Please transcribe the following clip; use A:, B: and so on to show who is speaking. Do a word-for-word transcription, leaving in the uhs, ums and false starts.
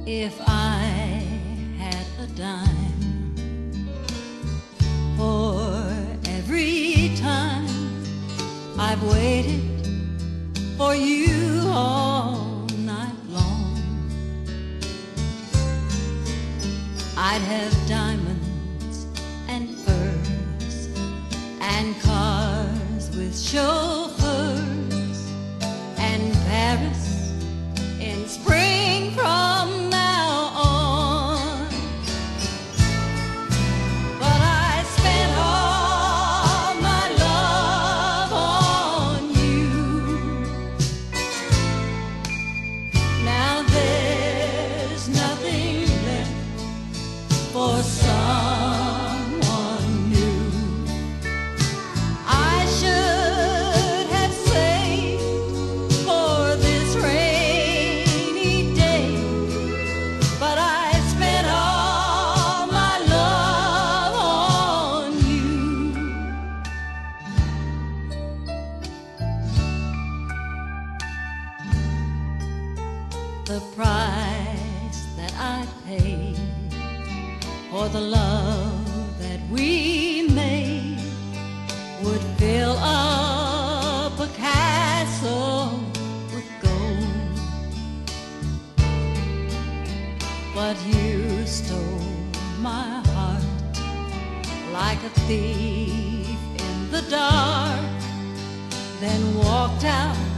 A: If I had a dime for every time I've waited for you all night long, I'd have diamonds and furs and cars with chauffeurs and Paris in spring from now on. But I spent all my love on you. Now there's nothing left for someone new. I should have saved for this rainy day, but I spent all my love on you. The price that I paid for the love that we made would fill up a castle with gold. But you stole my heart like a thief in the dark, then walked out